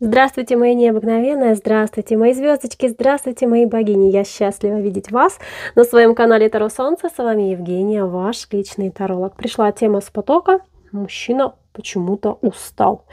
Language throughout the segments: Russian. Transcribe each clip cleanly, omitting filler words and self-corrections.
Здравствуйте, мои необыкновенные, здравствуйте, мои звездочки, здравствуйте, мои богини. Я счастлива видеть вас на своем канале Таро Солнце. С вами Евгения, ваш личный таролог. Пришла тема с потока. Мужчина почему-то устал.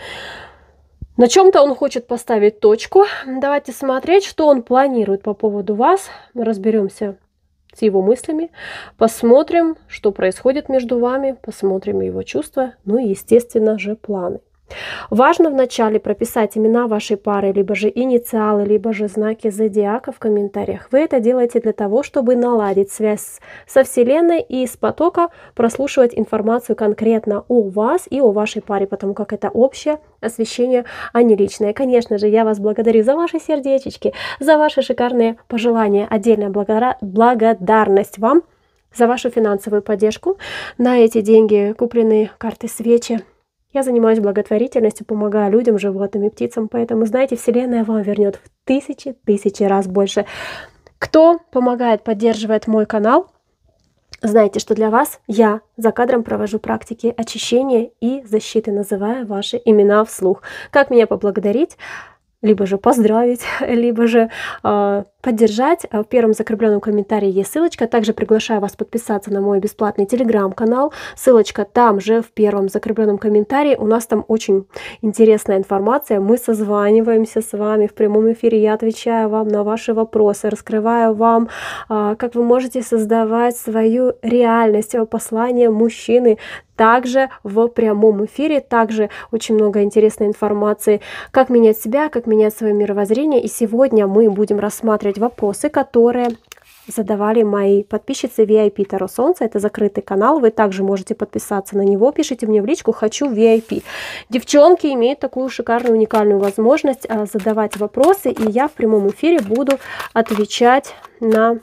На чем-то он хочет поставить точку. Давайте смотреть, что он планирует по поводу вас. Мы разберемся с его мыслями, посмотрим, что происходит между вами, посмотрим его чувства, ну и, естественно же, планы. Важно вначале прописать имена вашей пары, либо же инициалы, либо же знаки зодиака в комментариях. Вы это делаете для того, чтобы наладить связь со Вселенной и с потока прослушивать информацию конкретно о вас и о вашей паре, потому как это общее освещение, а не личное. Конечно же, я вас благодарю за ваши сердечки, за ваши шикарные пожелания. Отдельная благодарность вам за вашу финансовую поддержку. На эти деньги куплены карты свечи. Я занимаюсь благотворительностью, помогаю людям, животным и птицам, поэтому, знаете, Вселенная вам вернет в тысячи раз больше. Кто помогает, поддерживает мой канал, знайте, что для вас я за кадром провожу практики очищения и защиты, называя ваши имена вслух. Как меня поблагодарить? Либо же поздравить, либо же поддержать. В первом закрепленном комментарии есть ссылочка. Также приглашаю вас подписаться на мой бесплатный телеграм-канал. Ссылочка там же в первом закрепленном комментарии. У нас там очень интересная информация. Мы созваниваемся с вами в прямом эфире. Я отвечаю вам на ваши вопросы, раскрываю вам, как вы можете создавать свою реальность, послание мужчины. Также в прямом эфире, также очень много интересной информации, как менять себя, как менять свое мировоззрение. И сегодня мы будем рассматривать вопросы, которые задавали мои подписчицы VIP Таро Солнце. Это закрытый канал, вы также можете подписаться на него. Пишите мне в личку «Хочу VIP». Девчонки имеют такую шикарную, уникальную возможность задавать вопросы, и я в прямом эфире буду отвечать на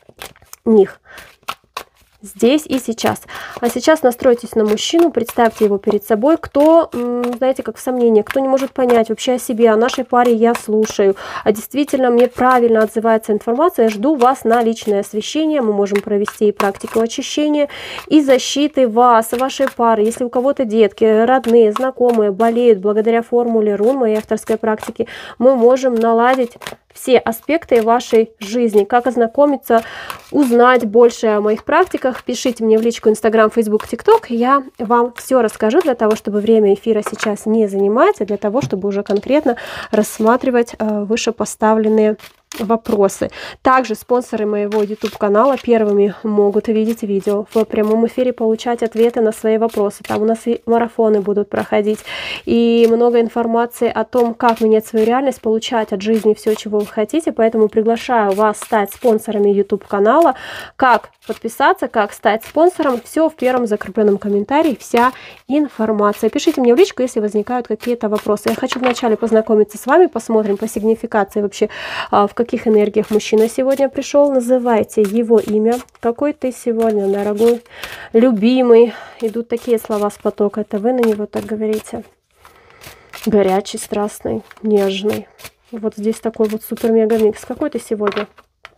них. Здесь и сейчас. А сейчас настройтесь на мужчину, представьте его перед собой. Кто, знаете, как в сомнении, кто не может понять вообще о себе, о нашей паре я слушаю, а действительно мне правильно отзывается информация, я жду вас на личное освещение. Мы можем провести и практику очищения, и защиты вас, вашей пары. Если у кого-то детки, родные, знакомые болеют, благодаря формуле рун, моей авторской практики, мы можем наладить все аспекты вашей жизни. Как ознакомиться, узнать больше о моих практиках, пишите мне в личку Instagram, Facebook, TikTok. Я вам все расскажу для того, чтобы время эфира сейчас не занимать, а для того, чтобы уже конкретно рассматривать вышепоставленные вопросы. Также спонсоры моего YouTube канала первыми могут видеть видео в прямом эфире, получать ответы на свои вопросы. Там у нас и марафоны будут проходить, и много информации о том, как менять свою реальность, получать от жизни все, чего вы хотите. Поэтому приглашаю вас стать спонсорами YouTube канала. Как подписаться, как стать спонсором, все в первом закрепленном комментарии, вся информация. Пишите мне в личку, если возникают какие-то вопросы. Я хочу вначале познакомиться с вами, посмотрим по сигнификации вообще, в каких энергиях мужчина сегодня пришел. Называйте его имя. Какой ты сегодня, дорогой, любимый. Идут такие слова с потока. Это вы на него так говорите. Горячий, страстный, нежный. Вот здесь такой вот супер-мега-микс. Какой ты сегодня?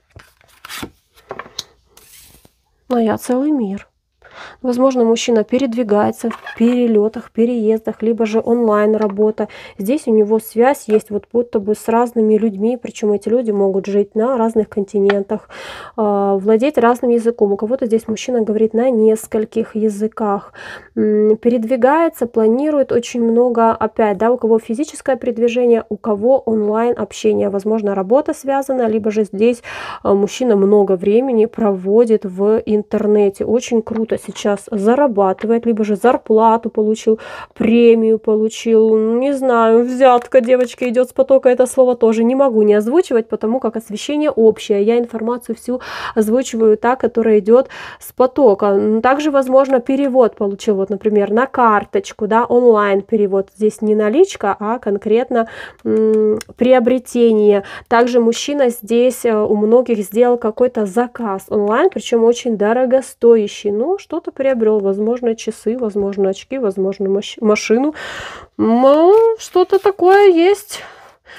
Ну, я целый мир. Возможно, мужчина передвигается в перелетах, переездах, либо же онлайн работа. Здесь у него связь есть вот будто бы с разными людьми, причем эти люди могут жить на разных континентах, владеть разным языком. У кого-то здесь мужчина говорит на нескольких языках, передвигается, планирует очень много, опять, да, у кого физическое передвижение, у кого онлайн общение, возможно, работа связана, либо же здесь мужчина много времени проводит в интернете. Очень круто сейчас зарабатывает, либо же зарплату получил, премию получил, не знаю, взятка, девочки, идет с потока, это слово тоже не могу не озвучивать, потому как освещение общее, я информацию всю озвучиваю та, которая идет с потока. Также, возможно, перевод получил, вот, например, на карточку, да, онлайн перевод, здесь не наличка, а конкретно приобретение. Также мужчина здесь у многих сделал какой-то заказ онлайн, причем очень дорогостоящий, ну, что-то приобрел, возможно, часы, возможно, очки, возможно, машину. Что-то такое есть.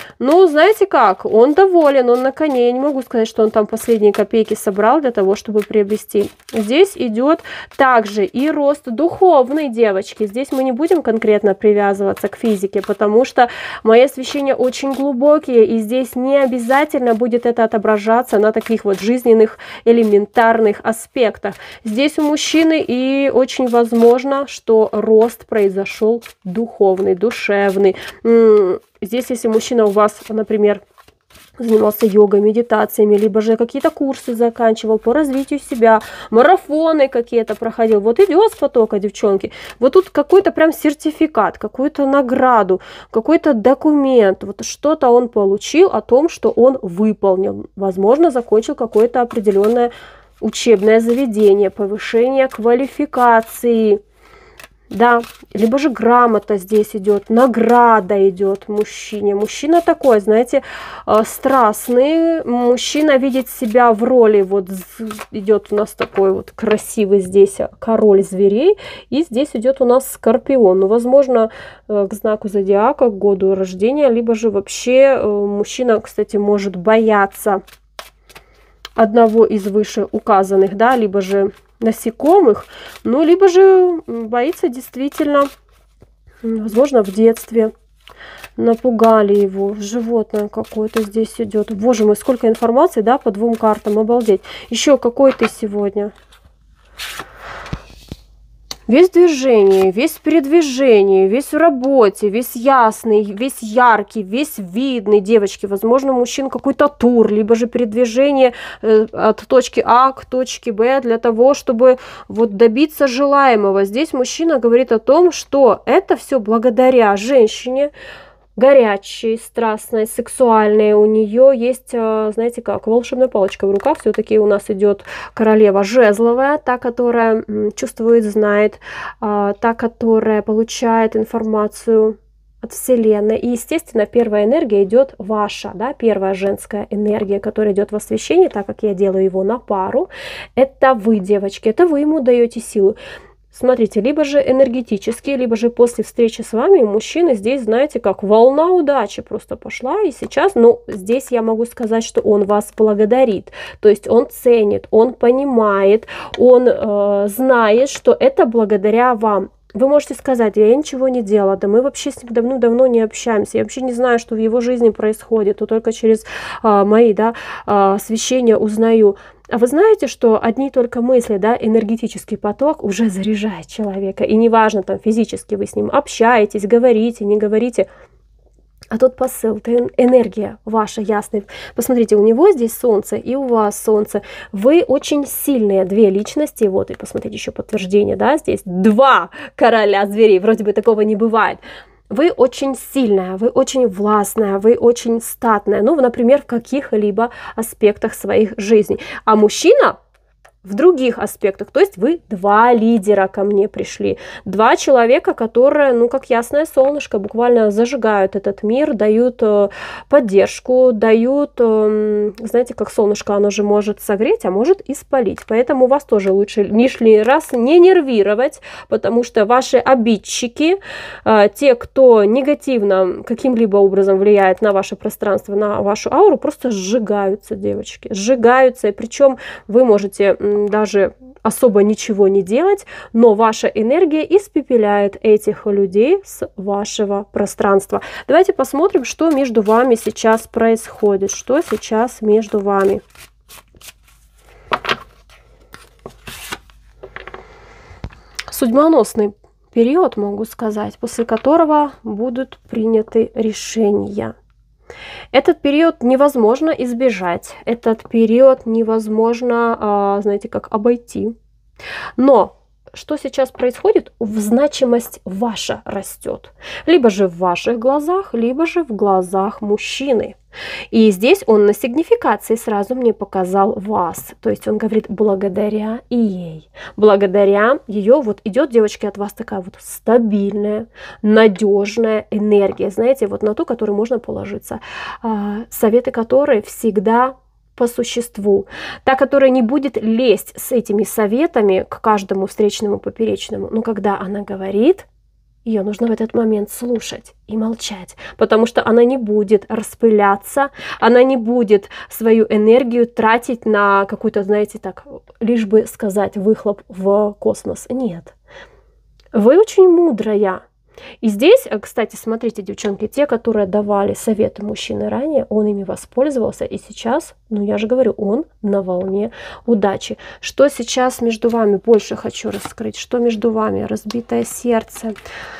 Ну, знаете как, он доволен, он на коне. Я не могу сказать, что он там последние копейки собрал для того, чтобы приобрести. Здесь идет также и рост духовной, девочки. Здесь мы не будем конкретно привязываться к физике, потому что мои освещения очень глубокие, и здесь не обязательно будет это отображаться на таких вот жизненных, элементарных аспектах. Здесь у мужчины и очень возможно, что рост произошел духовный, душевный. Здесь, если мужчина у вас, например, занимался йогой, медитациями, либо же какие-то курсы заканчивал по развитию себя, марафоны какие-то проходил. Вот идет с потока, девчонки. Вот тут какой-то прям сертификат, какую-то награду, какой-то документ. Вот что-то он получил о том, что он выполнил. Возможно, закончил какое-то определенное учебное заведение, повышение квалификации. Да, либо же грамота здесь идет, награда идет мужчине. Мужчина такой, знаете, страстный. Мужчина видит себя в роли, вот идет у нас такой вот красивый здесь король зверей. И здесь идет у нас скорпион. Ну, возможно, к знаку зодиака, к году рождения, либо же вообще мужчина, кстати, может бояться одного из вышеуказанных, да, либо же насекомых, ну, либо же боится действительно, возможно, в детстве напугали его, животное какое-то здесь идет. Боже мой, сколько информации, да, по двум картам, обалдеть. Еще какой ты сегодня? Весь в движении, весь в передвижении, весь в работе, весь ясный, весь яркий, весь видный, девочки. Возможно, у мужчин какой-то тур, либо же передвижение от точки А к точке Б для того, чтобы вот добиться желаемого. Здесь мужчина говорит о том, что это все благодаря женщине, горячей, страстной, сексуальной. У нее есть, знаете как, волшебная палочка в руках. Все-таки у нас идет королева жезловая, та, которая чувствует, знает, та, которая получает информацию от Вселенной. И, естественно, первая энергия идет ваша, да, первая женская энергия, которая идет в освещении, так как я делаю его на пару. Это вы, девочки, это вы ему даете силу. Смотрите, либо же энергетически, либо же после встречи с вами мужчина здесь, знаете, как волна удачи просто пошла. И сейчас, ну, здесь я могу сказать, что он вас благодарит. То есть он ценит, он понимает, он знает, что это благодаря вам. Вы можете сказать, я ничего не делала, да мы вообще с ним давно-давно не общаемся, я вообще не знаю, что в его жизни происходит, то только через мои, да, освещения узнаю. А вы знаете, что одни только мысли, да, энергетический поток уже заряжает человека, и неважно, там, физически вы с ним общаетесь, говорите, не говорите, а тот посыл, это энергия ваша ясная. Посмотрите, у него здесь солнце, и у вас солнце. Вы очень сильные две личности. Вот, и посмотрите, еще подтверждение, да, здесь два короля зверей. Вроде бы такого не бывает. Вы очень сильная, вы очень властная, вы очень статная. Ну, например, в каких-либо аспектах своих жизней. А мужчина в других аспектах. То есть вы два лидера ко мне пришли. Два человека, которые, ну, как ясное солнышко, буквально зажигают этот мир, дают поддержку, дают, знаете, как солнышко, оно же может согреть, а может и спалить. Поэтому вас тоже лучше лишний раз не нервировать, потому что ваши обидчики, те, кто негативно каким-либо образом влияет на ваше пространство, на вашу ауру, просто сжигаются, девочки, сжигаются. И причем вы можете даже особо ничего не делать, но ваша энергия испепеляет этих людей с вашего пространства. Давайте посмотрим, что между вами сейчас происходит, что сейчас между вами. Судьбоносный период, могу сказать, после которого будут приняты решения. Этот период невозможно избежать, этот период невозможно, знаете, как обойти. Но что сейчас происходит? Значимость ваша растет. Либо же в ваших глазах, либо же в глазах мужчины. И здесь он на сигнификации сразу мне показал вас. То есть он говорит, благодаря ей. Благодаря ее вот идет, девочки, от вас такая вот стабильная, надежная энергия. Знаете, вот на ту, которую можно положиться. Советы которой всегда по существу. Та, которая не будет лезть с этими советами к каждому встречному, поперечному. Но когда она говорит, Ее нужно в этот момент слушать и молчать, потому что она не будет распыляться, она не будет свою энергию тратить на какую-то, знаете, так, лишь бы сказать, выхлоп в космос. Нет. Вы очень мудрая. И здесь, кстати, смотрите, девчонки, те, которые давали советы мужчины ранее, он ими воспользовался, и сейчас, ну я же говорю, он на волне удачи. Что сейчас между вами, больше хочу раскрыть, что между вами? Разбитое сердце,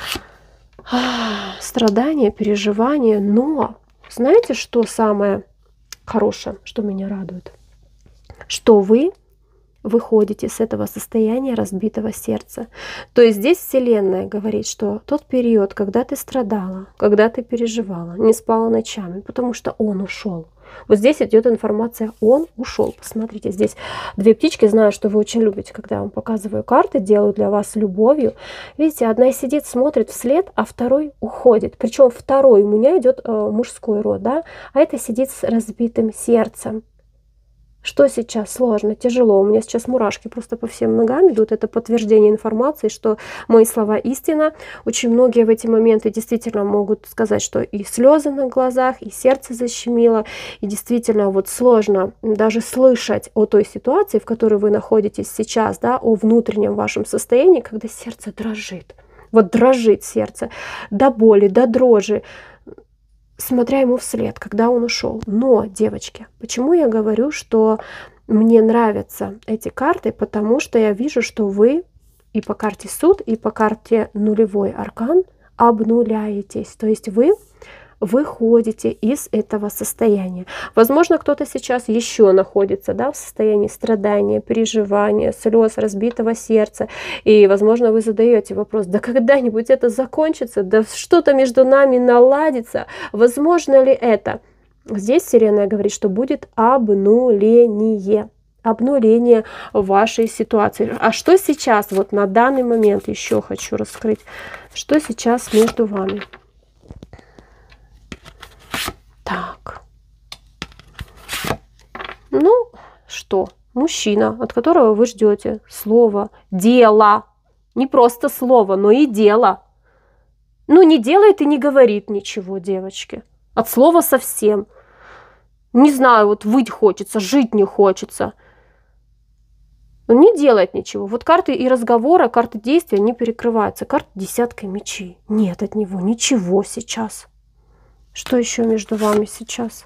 страдания, переживания, но знаете, что самое хорошее, что меня радует? Что вы выходите с этого состояния разбитого сердца. То есть здесь Вселенная говорит, что тот период, когда ты страдала, когда ты переживала, не спала ночами, потому что он ушел. Вот здесь идет информация, он ушел. Посмотрите, здесь две птички, знаю, что вы очень любите, когда я вам показываю карты, делаю для вас любовью. Видите, одна сидит, смотрит вслед, а второй уходит. Причем второй у меня идет мужской род, да, а это сидит с разбитым сердцем. Что сейчас сложно, тяжело? У меня сейчас мурашки просто по всем ногам идут. Это подтверждение информации, что мои слова истина. Очень многие в эти моменты действительно могут сказать, что и слезы на глазах, и сердце защемило. И действительно вот сложно даже слышать о той ситуации, в которой вы находитесь сейчас, да, о внутреннем вашем состоянии, когда сердце дрожит. Вот дрожит сердце до боли, до дрожи, смотря ему вслед, когда он ушел. Но, девочки, почему я говорю, что мне нравятся эти карты? Потому что я вижу, что вы и по карте суд, и по карте нулевой аркан обнуляетесь. То есть вы выходите из этого состояния. Возможно, кто-то сейчас еще находится, да, в состоянии страдания, переживания, слез, разбитого сердца. И, возможно, вы задаете вопрос, да когда-нибудь это закончится, да что-то между нами наладится, возможно ли это? Здесь Вселенная говорит, что будет обнуление. Обнуление вашей ситуации. А что сейчас, вот на данный момент, еще хочу раскрыть, что сейчас между вами? Так. Ну, что? Мужчина, от которого вы ждете слова, дела. Не просто слово, но и дело. Ну, не делает и не говорит ничего, девочки. От слова совсем. Не знаю, вот выть хочется, жить не хочется. Он не делает ничего. Вот карты и разговора, карты действия не перекрываются. Карта десятка мечей. Нет от него ничего сейчас. Что еще между вами сейчас?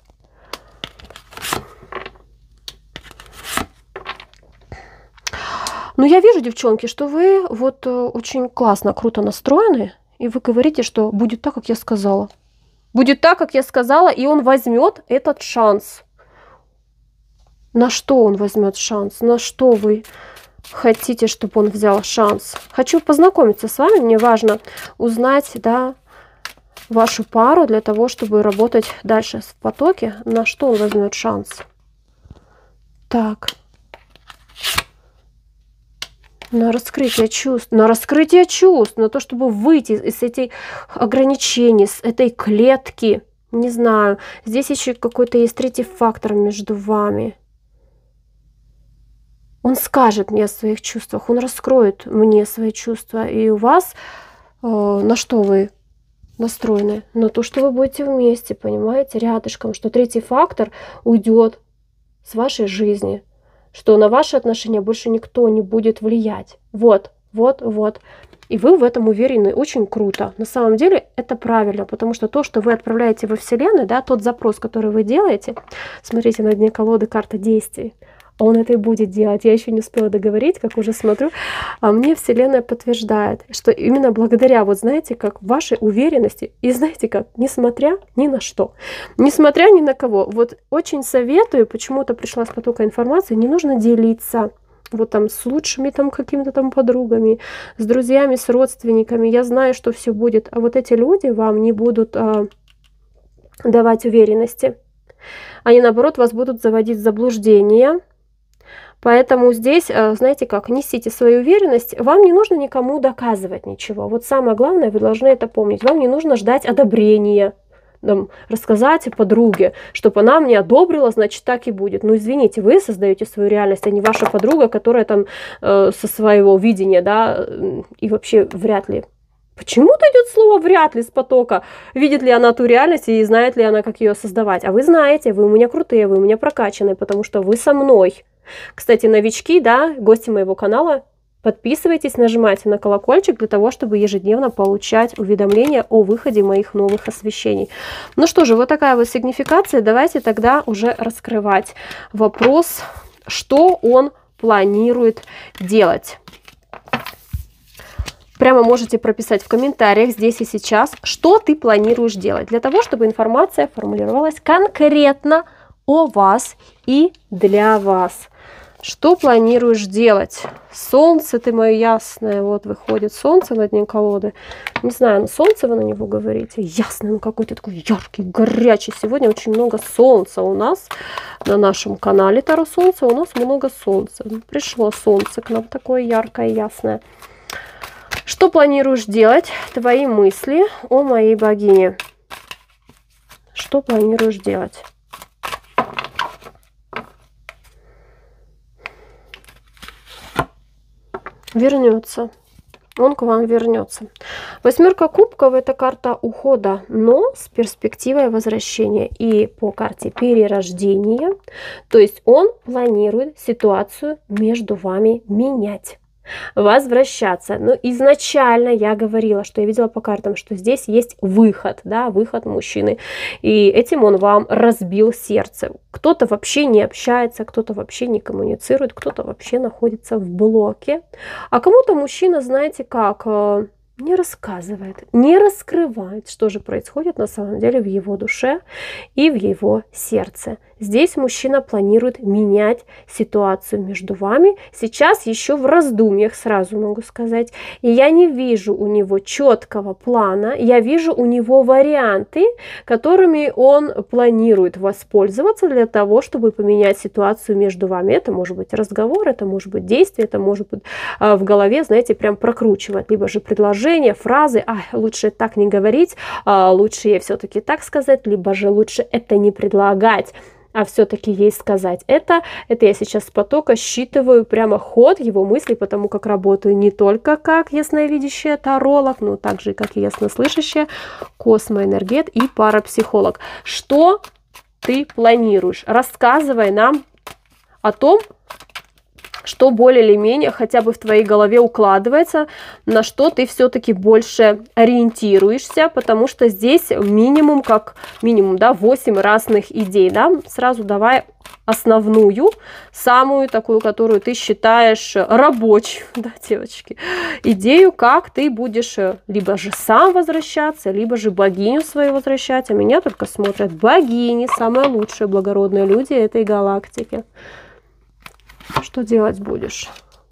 Ну, я вижу, девчонки, что вы вот очень классно, круто настроены, и вы говорите, что будет так, как я сказала. Будет так, как я сказала, и он возьмет этот шанс. На что он возьмет шанс? На что вы хотите, чтобы он взял шанс? Хочу познакомиться с вами, мне важно узнать, да, вашу пару для того, чтобы работать дальше в потоке. На что он возьмет шанс? Так. На раскрытие чувств. На раскрытие чувств. На то, чтобы выйти из этих ограничений, с этой клетки. Не знаю. Здесь еще какой-то есть третий фактор между вами. Он скажет мне о своих чувствах. Он раскроет мне свои чувства. И у вас на что вы настроены? На то, что вы будете вместе, понимаете, рядышком, что третий фактор уйдет с вашей жизни, что на ваши отношения больше никто не будет влиять. Вот. И вы в этом уверены. Очень круто. На самом деле это правильно, потому что то, что вы отправляете во Вселенную, да, тот запрос, который вы делаете, смотрите, на дне колоды карта действий, он это и будет делать. Я еще не успела договорить, как уже смотрю. А мне Вселенная подтверждает, что именно благодаря, вот знаете, как вашей уверенности, и знаете как, несмотря ни на что, несмотря ни на кого, вот очень советую, почему-то пришла с потока информации, не нужно делиться вот там с лучшими там какими-то там подругами, с друзьями, с родственниками. Я знаю, что все будет, а вот эти люди вам не будут давать уверенности. Они, наоборот, вас будут заводить в заблуждение. Поэтому здесь, знаете как, несите свою уверенность, вам не нужно никому доказывать ничего. Вот самое главное, вы должны это помнить. Вам не нужно ждать одобрения, там, рассказать подруге, чтобы она мне одобрила, значит так и будет. Ну извините, вы создаете свою реальность, а не ваша подруга, которая там со своего видения, да, и вообще вряд ли Почему-то идет слово «вряд ли» с потока. Видит ли она ту реальность и знает ли она, как ее создавать. А вы знаете, вы у меня крутые, вы у меня прокачанные, потому что вы со мной. Кстати, новички, да, гости моего канала, подписывайтесь, нажимайте на колокольчик для того, чтобы ежедневно получать уведомления о выходе моих новых освещений. Ну что же, вот такая вот сигнификация. Давайте тогда уже раскрывать вопрос, что он планирует делать. Прямо можете прописать в комментариях здесь и сейчас, что ты планируешь делать, для того, чтобы информация формулировалась конкретно о вас и для вас. Что планируешь делать? Солнце ты мое ясное. Вот выходит солнце на дне колоды. Не знаю, на солнце вы на него говорите? Ясное, ну какой-то такой яркий, горячий. Сегодня очень много солнца у нас на нашем канале Таро Солнце. У нас много солнца. Пришло солнце к нам такое яркое, ясное. Что планируешь делать? Твои мысли о моей богине. Что планируешь делать? Вернется. Он к вам вернется. Восьмерка кубков — это карта ухода, но с перспективой возвращения. И по карте перерождения, то есть он планирует ситуацию между вами менять, возвращаться. Но изначально я говорила, что я видела по картам, что здесь есть выход, да, выход мужчины. И этим он вам разбил сердце. Кто-то вообще не общается, кто-то вообще не коммуницирует, кто-то вообще находится в блоке. А кому-то мужчина, знаете как, не рассказывает, не раскрывает, что же происходит на самом деле в его душе и в его сердце. Здесь мужчина планирует менять ситуацию между вами. Сейчас еще в раздумьях, сразу могу сказать. И я не вижу у него четкого плана. Я вижу у него варианты, которыми он планирует воспользоваться для того, чтобы поменять ситуацию между вами. Это может быть разговор, это может быть действие, это может быть в голове, знаете, прям прокручивать. Либо же предложения, фразы. Лучше так не говорить, лучше ей все-таки так сказать, либо же лучше это не предлагать, а все-таки ей сказать. Это я сейчас с потока считываю прямо ход его мыслей, потому как работаю не только как ясновидящая таролог, но также как и яснослышащая космоэнергет и парапсихолог. Что ты планируешь? Рассказывай нам о том, что более или менее хотя бы в твоей голове укладывается, на что ты все-таки больше ориентируешься, потому что здесь минимум, как минимум, да, 8 разных идей, да. Сразу давай основную, самую такую, которую ты считаешь рабочей, да, девочки, идею, как ты будешь либо же сам возвращаться, либо же богиню свою возвращать, а меня только смотрят богини, самые лучшие благородные люди этой галактики. Что делать будешь?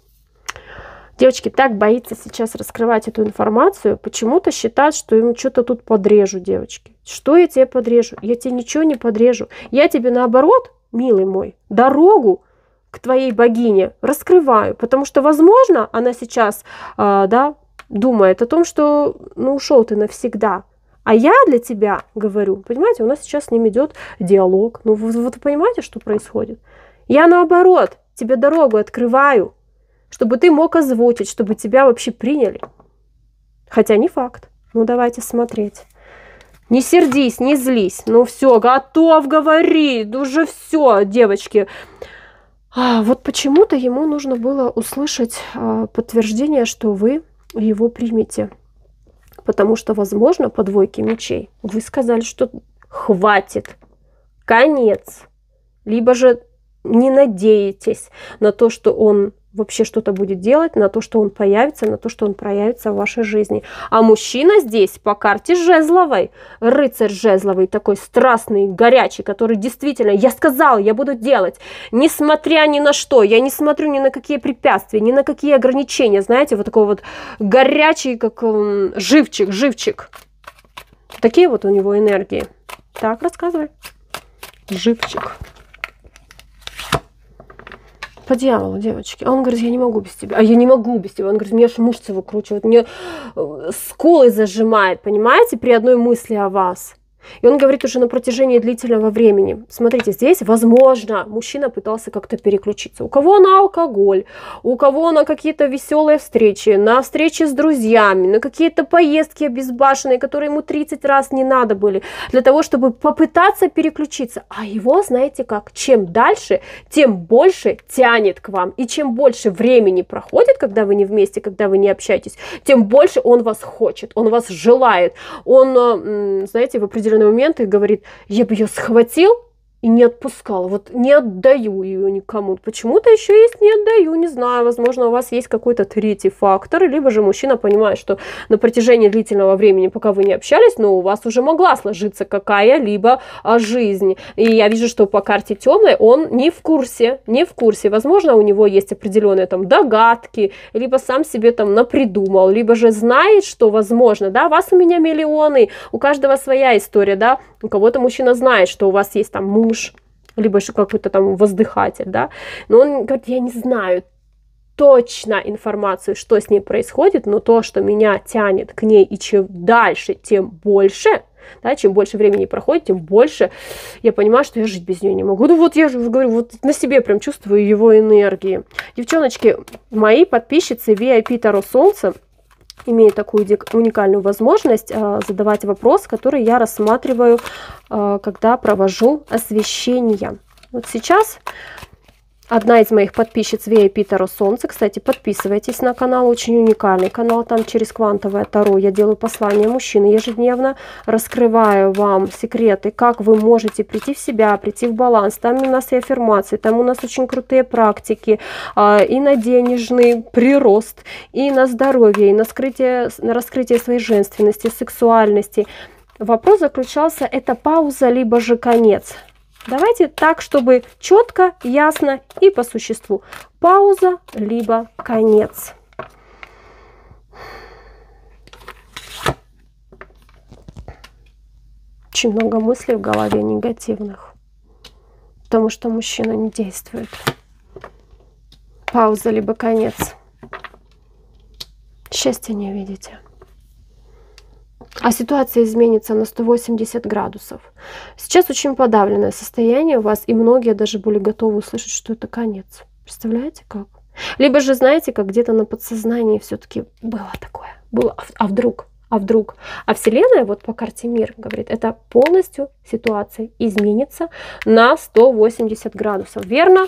Девочки так боится сейчас раскрывать эту информацию, почему-то считают, что ему что-то тут подрежу, девочки. Что я тебе подрежу? Я тебе ничего не подрежу. Я тебе наоборот, милый мой, дорогу к твоей богине раскрываю, потому что, возможно, она сейчас, да, думает о том, что, ну, ушел ты навсегда. А я для тебя говорю, понимаете, у нас сейчас с ним идет диалог. Ну, вы понимаете, что происходит? Я наоборот тебе дорогу открываю, чтобы ты мог озвучить, чтобы тебя вообще приняли. Хотя не факт. Ну, давайте смотреть. Не сердись, не злись. Ну, все, готов говорить. Уже все, девочки. Вот почему-то ему нужно было услышать подтверждение, что вы его примете. Потому что, возможно, по двойке мечей вы сказали, что хватит, конец. Либо же не надеетесь на то, что он вообще что-то будет делать, на то, что он появится, на то, что он проявится в вашей жизни. А мужчина здесь по карте жезловой, рыцарь жезловый, такой страстный, горячий, который действительно, я сказал, я буду делать, несмотря ни на что, я не смотрю ни на какие препятствия, ни на какие ограничения, знаете, вот такой вот горячий, как живчик. Такие вот у него энергии. Так, рассказывай. Живчик. По дьяволу, девочки. А он говорит, я не могу без тебя. А я не могу без тебя. Он говорит, мне аж мышцы выкручивают, мне скулы зажимает, понимаете, при одной мысли о вас. И он говорит уже на протяжении длительного времени. Смотрите, здесь, возможно, мужчина пытался как-то переключиться. У кого на алкоголь, у кого на какие-то веселые встречи, на встречи с друзьями, на какие-то поездки обезбашенные, которые ему 30 раз не надо были, для того, чтобы попытаться переключиться. А его, знаете как, чем дальше, тем больше тянет к вам. И чем больше времени проходит, когда вы не вместе, когда вы не общаетесь, тем больше он вас хочет, он вас желает. Он, знаете, в определенный момент и говорит: я бы ее схватил и не отпускал, вот не отдаю ее никому. Почему-то еще есть не отдаю, не знаю, возможно, у вас есть какой-то третий фактор, либо же мужчина понимает, что на протяжении длительного времени, пока вы не общались, но у вас уже могла сложиться какая-либо жизнь. И я вижу, что по карте темной он не в курсе, возможно, у него есть определенные там догадки, либо сам себе там напридумал, либо же знает, что возможно, да, вас у меня миллионы, у каждого своя история, да, у кого-то мужчина знает, что у вас есть там муж, либо еще какой-то там воздыхатель, да, но он говорит: я не знаю точно информацию, что с ней происходит, но то, что меня тянет к ней, и чем дальше, тем больше, да, чем больше времени проходит, тем больше я понимаю, что я жить без нее не могу. Ну вот я же говорю, вот на себе прям чувствую его энергии. Девчоночки, мои подписчицы VIP Таро Солнце имею такую уникальную возможность задавать вопрос, который я рассматриваю, когда провожу освещение. Вот сейчас одна из моих подписчиц VIP Таро Солнце, кстати, подписывайтесь на канал, очень уникальный канал, там через квантовое Таро я делаю послания мужчины ежедневно, раскрываю вам секреты, как вы можете прийти в себя, прийти в баланс. Там у нас и аффирмации, там у нас очень крутые практики, и на денежный прирост, и на здоровье, и на раскрытие своей женственности, сексуальности. Вопрос заключался: это пауза, либо же конец. Давайте так, чтобы четко, ясно и по существу. Пауза, либо конец. Очень много мыслей в голове негативных, потому что мужчина не действует. Пауза, либо конец. Счастья не видите. А ситуация изменится на 180 градусов. Сейчас очень подавленное состояние у вас, и многие даже были готовы услышать, что это конец. Представляете, как? Либо же, знаете, как где-то на подсознании все-таки было такое. Было, а вдруг? А Вселенная, вот по карте Мир, говорит, это полностью ситуация изменится на 180 градусов. Верно?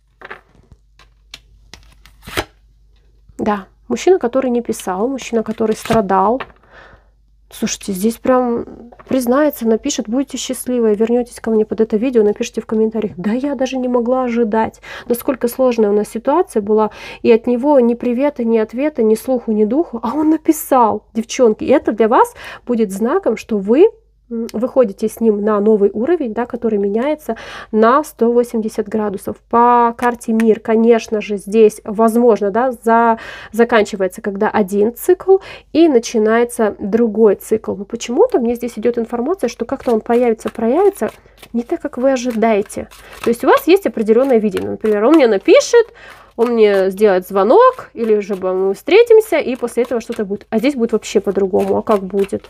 Да. Мужчина, который не писал, мужчина, который страдал. Слушайте, здесь прям признается, напишет: будете счастливы, вернетесь ко мне под это видео, напишите в комментариях: да я даже не могла ожидать, насколько сложная у нас ситуация была, и от него ни привета, ни ответа, ни слуху, ни духу, а он написал. Девчонки, и это для вас будет знаком, что вы выходите с ним на новый уровень, да, который меняется на 180 градусов. По карте Мир, конечно же, здесь возможно, да, заканчивается когда один цикл и начинается другой цикл. Но почему-то мне здесь идет информация, что как-то он проявится не так, как вы ожидаете. То есть у вас есть определенное видение. Например, он мне напишет, он мне сделает звонок, или же мы встретимся, и после этого что-то будет. А здесь будет вообще по-другому. А как будет?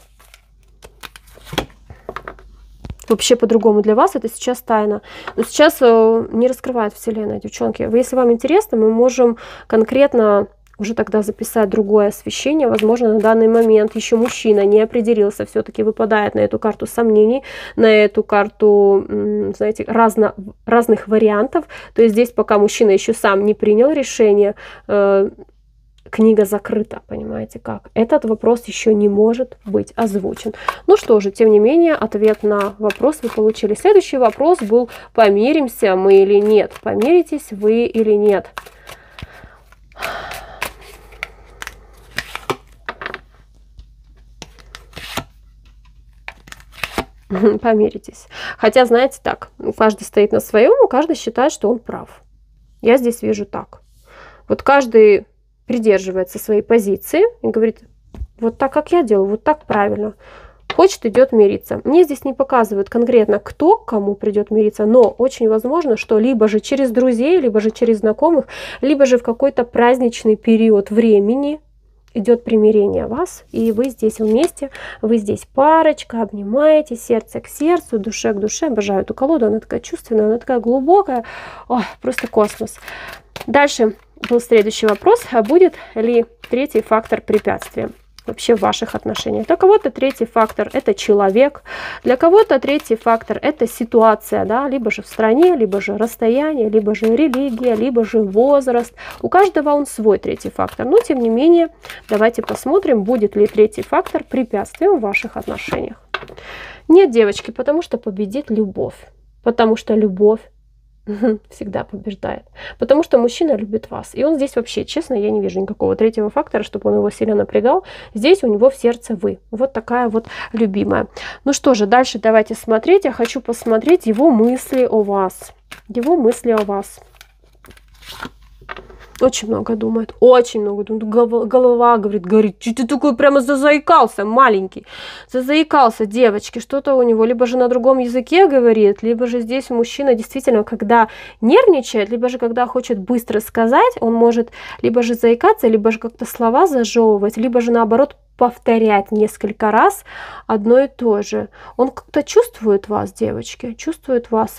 Вообще по-другому. Для вас это сейчас тайна. Но сейчас не раскрывает Вселенная, девчонки. Если вам интересно, мы можем конкретно уже тогда записать другое освещение. Возможно, на данный момент еще мужчина не определился, все-таки выпадает на эту карту сомнений, на эту карту, знаете, разных вариантов. То есть здесь пока мужчина еще сам не принял решение, книга закрыта, понимаете как? Этот вопрос еще не может быть озвучен. Ну что же, тем не менее, ответ на вопрос вы получили. Следующий вопрос был: помиримся мы или нет? Помиритесь вы или нет? Помиритесь. Хотя, знаете, так, каждый стоит на своем, каждый считает, что он прав. Я здесь вижу так. Вот каждый придерживается своей позиции и говорит: вот так, как я делаю, вот так правильно. Хочет, идет мириться. Мне здесь не показывают конкретно, кто к кому придет мириться, но очень возможно, что либо же через друзей, либо же через знакомых, либо же в какой-то праздничный период времени идет примирение вас, и вы здесь вместе, вы здесь парочка, обнимаете, сердце к сердцу, душа к душе. Обожаю эту колоду, она такая чувственная, она такая глубокая. Ой, просто космос. Дальше был следующий вопрос. А будет ли третий фактор препятствия вообще в ваших отношениях? Для кого-то третий фактор — это человек, для кого-то третий фактор — это ситуация, да, либо же в стране, либо же расстояние, либо же религия, либо же возраст. У каждого он свой третий фактор, но тем не менее давайте посмотрим, будет ли третий фактор препятствием в ваших отношениях. Нет, девочки, потому что победит любовь, потому что любовь всегда побеждает. Потому что мужчина любит вас. И он здесь вообще, честно, я не вижу никакого третьего фактора, чтобы он его сильно напрягал. Здесь у него в сердце вы. Вот такая вот любимая. Ну что же, дальше давайте смотреть. Я хочу посмотреть его мысли о вас. Его мысли о вас. Очень много думает, очень много думает. Голова говорит, что ты такой прямо зазаикался, маленький. Зазаикался, девочки, что-то у него либо же на другом языке говорит, либо же здесь мужчина действительно, когда нервничает, либо же когда хочет быстро сказать, он может либо же заикаться, либо же как-то слова зажевывать, либо же наоборот повторять несколько раз одно и то же. Он как-то чувствует вас, девочки, чувствует вас.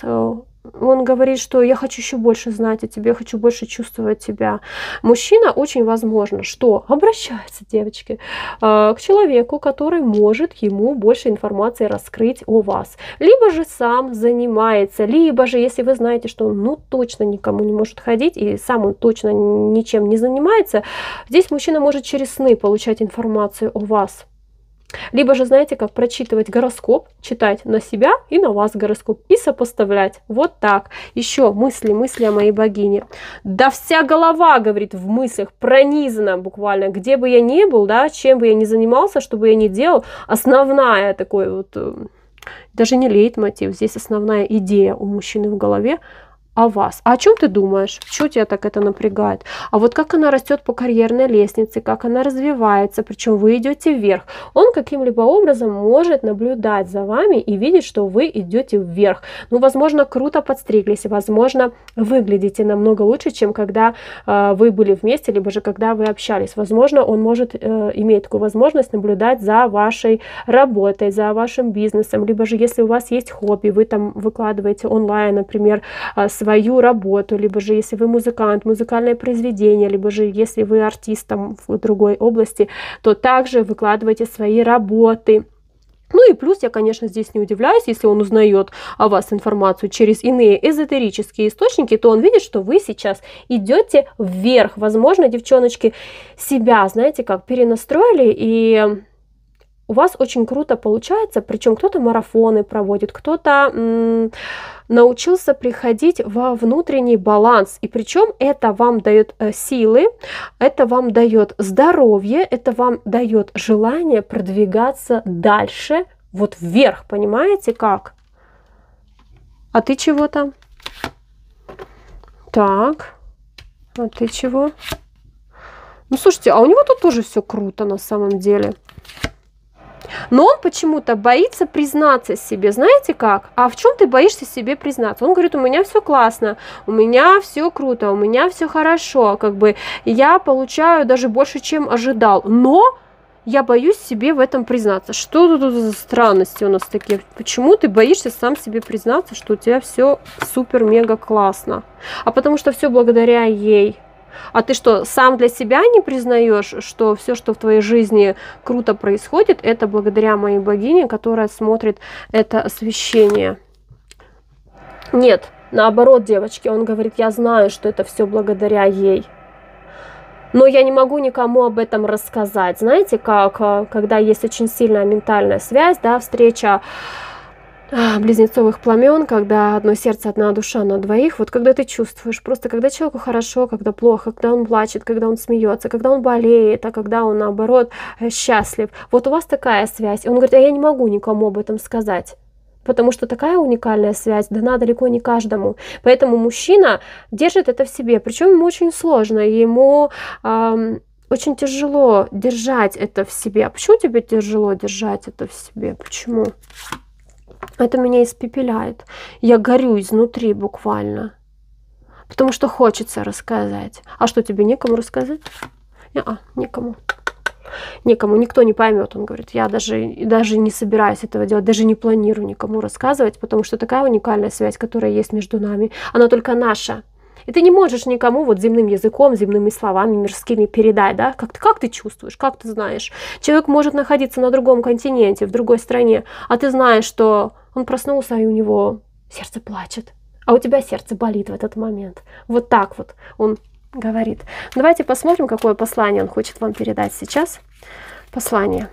Он говорит, что я хочу еще больше знать о тебе, я хочу больше чувствовать тебя. Мужчина очень возможно, что обращается, девочки, к человеку, который может ему больше информации раскрыть о вас. Либо же сам занимается, либо же, если вы знаете, что он точно никому не может ходить, и сам он точно ничем не занимается, здесь мужчина может через сны получать информацию о вас. Либо же, знаете, как прочитывать гороскоп, читать на себя и на вас гороскоп и сопоставлять. Вот так. Еще мысли о моей богине. Да вся голова, говорит, в мыслях пронизана буквально. Где бы я ни был, да, чем бы я ни занимался, что бы я ни делал, основная такой вот, даже не лейтмотив, здесь основная идея у мужчины в голове о вас. А о чем ты думаешь? Что тебя так это напрягает? А вот как она растет по карьерной лестнице, как она развивается, причем вы идете вверх. Он каким-либо образом может наблюдать за вами и видеть, что вы идете вверх. Ну, возможно, круто подстриглись, возможно, выглядите намного лучше, чем когда вы были вместе, либо же когда вы общались. Возможно, он может иметь такую возможность наблюдать за вашей работой, за вашим бизнесом, либо же если у вас есть хобби, вы там выкладываете онлайн, например, свою работу, либо же если вы музыкант, музыкальное произведение, либо же если вы артист там в другой области, то также выкладывайте свои работы. Ну и плюс я, конечно, здесь не удивляюсь, если он узнает о вас информацию через иные эзотерические источники, то он видит, что вы сейчас идете вверх. Возможно, девчоночки себя, знаете, как перенастроили, и у вас очень круто получается, причем кто-то марафоны проводит, кто-то научился приходить во внутренний баланс. И причем это вам дает силы, это вам дает здоровье, это вам дает желание продвигаться дальше, вот вверх, понимаете как? А ты чего там? Так, а ты чего? Ну, слушайте, а у него тут тоже все круто на самом деле. Но он почему-то боится признаться себе. Знаете как? А в чем ты боишься себе признаться? Он говорит, у меня все классно, у меня все круто, у меня все хорошо. Как бы я получаю даже больше, чем ожидал. Но я боюсь себе в этом признаться. Что тут за странности у нас такие? Почему ты боишься сам себе признаться, что у тебя все супер-мега классно? А потому что все благодаря ей. А ты что, сам для себя не признаешь, что все, что в твоей жизни круто происходит, это благодаря моей богине, которая смотрит это освещение? Нет, наоборот, девочки, он говорит, я знаю, что это все благодаря ей. Но я не могу никому об этом рассказать. Знаете, как, когда есть очень сильная ментальная связь, да, встреча близнецовых пламен, когда одно сердце, одна душа на двоих, вот когда ты чувствуешь, просто когда человеку хорошо, когда плохо, когда он плачет, когда он смеется, когда он болеет, а когда он наоборот счастлив, вот у вас такая связь. И он говорит, а я не могу никому об этом сказать, потому что такая уникальная связь дана далеко не каждому. Поэтому мужчина держит это в себе, причем ему очень сложно, ему очень тяжело держать это в себе. А почему тебе тяжело держать это в себе? Почему? Это меня испепеляет. Я горю изнутри буквально. Потому что хочется рассказать. А что, тебе некому рассказать? Некому. никому, никто не поймет. Он говорит, я даже не собираюсь этого делать, даже не планирую никому рассказывать, потому что такая уникальная связь, которая есть между нами, она только наша. И ты не можешь никому вот земным языком, земными словами мирскими передать, да, как ты чувствуешь, как ты знаешь. Человек может находиться на другом континенте, в другой стране, а ты знаешь, что он проснулся, и у него сердце плачет, а у тебя сердце болит в этот момент. Вот так вот он говорит. Давайте посмотрим, какое послание он хочет вам передать сейчас. Послание.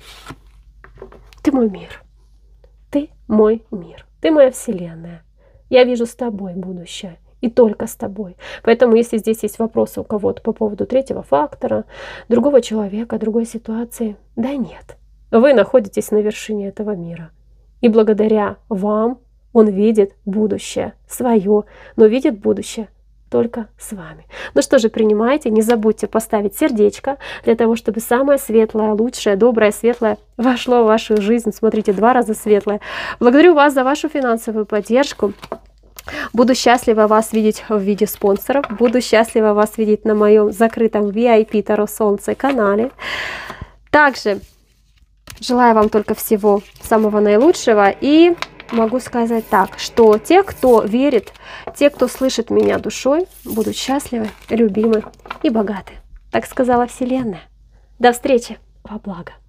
Ты мой мир. Ты мой мир. Ты моя вселенная. Я вижу с тобой будущее. И только с тобой. Поэтому, если здесь есть вопросы у кого-то по поводу третьего фактора, другого человека, другой ситуации, да нет. Вы находитесь на вершине этого мира. И благодаря вам он видит будущее свое, но видит будущее только с вами. Ну что же, принимайте. Не забудьте поставить сердечко для того, чтобы самое светлое, лучшее, доброе, светлое вошло в вашу жизнь. Смотрите, 2 раза светлое. Благодарю вас за вашу финансовую поддержку. Буду счастлива вас видеть в виде спонсоров. Буду счастлива вас видеть на моем закрытом VIP Таро Солнце канале. Также желаю вам только всего самого наилучшего. И могу сказать так, что те, кто верит, те, кто слышит меня душой, будут счастливы, любимы и богаты. Так сказала Вселенная. До встречи. Во благо.